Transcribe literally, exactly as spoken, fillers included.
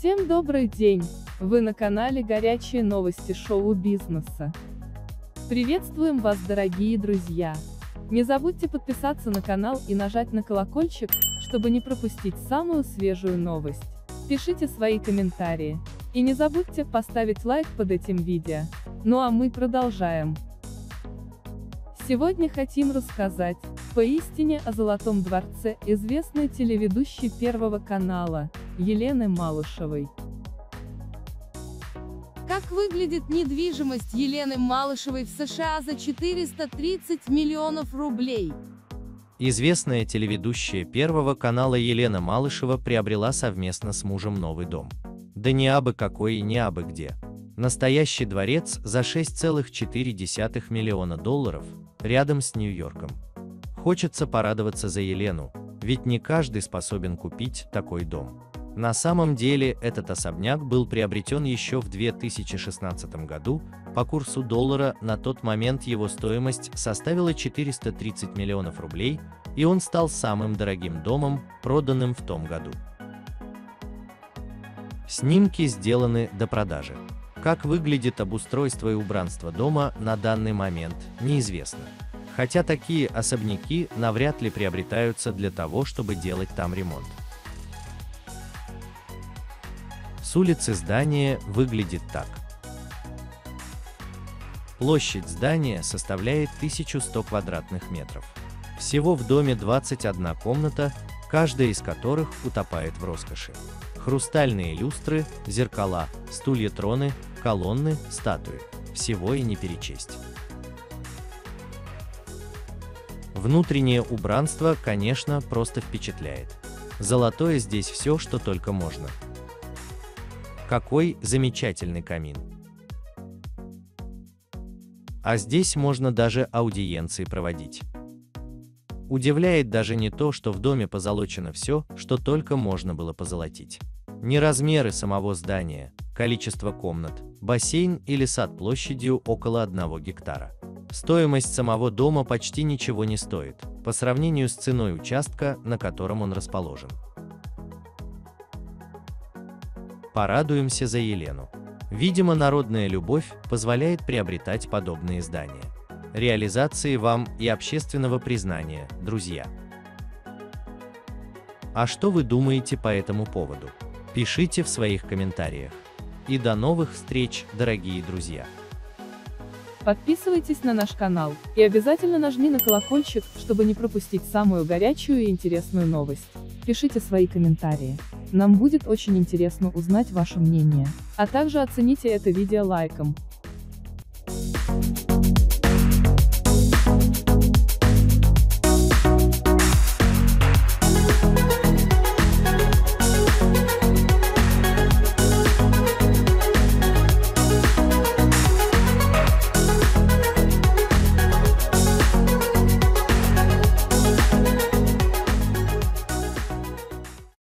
Всем добрый день! Вы на канале «Горячие новости шоу-бизнеса». Приветствуем вас, дорогие друзья! Не забудьте подписаться на канал и нажать на колокольчик, чтобы не пропустить самую свежую новость. Пишите свои комментарии. И не забудьте поставить лайк под этим видео. Ну а мы продолжаем. Сегодня хотим рассказать, поистине о Золотом дворце известной телеведущей Первого канала, Елены Малышевой. Как выглядит недвижимость Елены Малышевой в США за четыреста тридцать миллионов рублей? Известная телеведущая Первого канала Елена Малышева приобрела совместно с мужем новый дом. Да не абы какой и не абы где. Настоящий дворец за шесть целых четыре десятых миллиона долларов, рядом с Нью-Йорком. Хочется порадоваться за Елену, ведь не каждый способен купить такой дом. На самом деле, этот особняк был приобретен еще в две тысячи шестнадцатом году, по курсу доллара на тот момент его стоимость составила четыреста тридцать миллионов рублей, и он стал самым дорогим домом, проданным в том году. Снимки сделаны до продажи. Как выглядит обустройство и убранство дома на данный момент, неизвестно. Хотя такие особняки навряд ли приобретаются для того, чтобы делать там ремонт. С улицы здание выглядит так. Площадь здания составляет тысячу сто квадратных метров. Всего в доме двадцать одна комната, каждая из которых утопает в роскоши. Хрустальные люстры, зеркала, стулья-троны, колонны, статуи. Всего и не перечесть. Внутреннее убранство, конечно, просто впечатляет. Золотое здесь все, что только можно. Какой замечательный камин! А здесь можно даже аудиенции проводить. Удивляет даже не то, что в доме позолочено все, что только можно было позолотить. Не размеры самого здания, количество комнат, бассейн или сад площадью около одного гектара. Стоимость самого дома почти ничего не стоит, по сравнению с ценой участка, на котором он расположен. Порадуемся за Елену. Видимо, народная любовь позволяет приобретать подобные здания. Реализации вам и общественного признания, друзья. А что вы думаете по этому поводу? Пишите в своих комментариях. И до новых встреч, дорогие друзья! Подписывайтесь на наш канал и обязательно нажми на колокольчик, чтобы не пропустить самую горячую и интересную новость. Пишите свои комментарии. Нам будет очень интересно узнать ваше мнение. А также оцените это видео лайком.